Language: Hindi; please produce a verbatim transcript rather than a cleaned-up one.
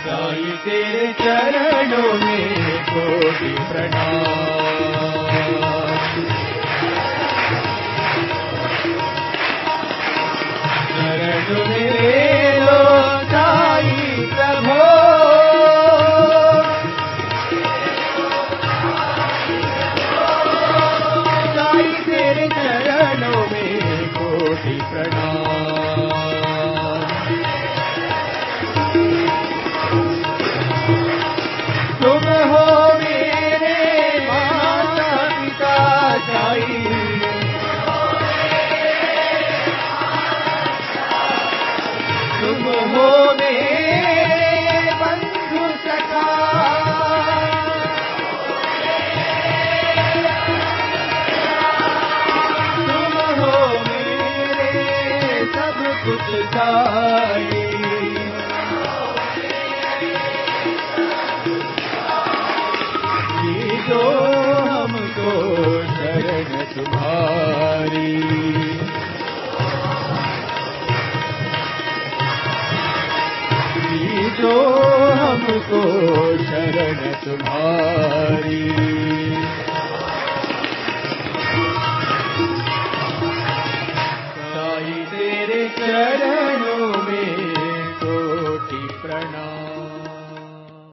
साईं तेरे चरणों में कोटि प्रणाम। शरण में ले लो साईं प्रभो, साईं तेरे चरणों में कोटि प्रणाम। तुम हो मेरे माता पिता साईं, तुम हो मेरे बंधु सखा, तुम हो मेरे सब कुछ साईं। दो हमको शरण तुम्हारी, दो हमको शरण तुम्हारी।